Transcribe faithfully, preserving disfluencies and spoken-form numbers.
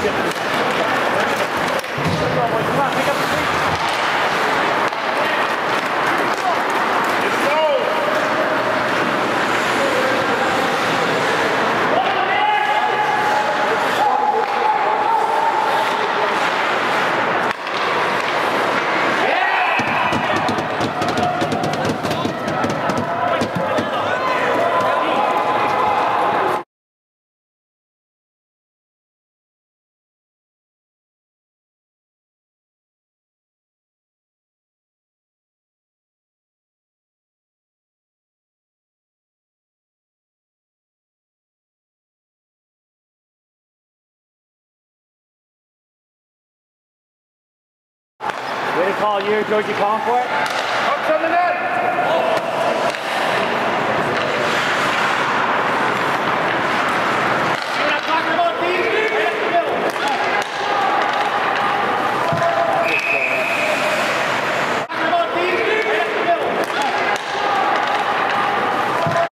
Way to call you, Georgie, calling for it. Up to the net.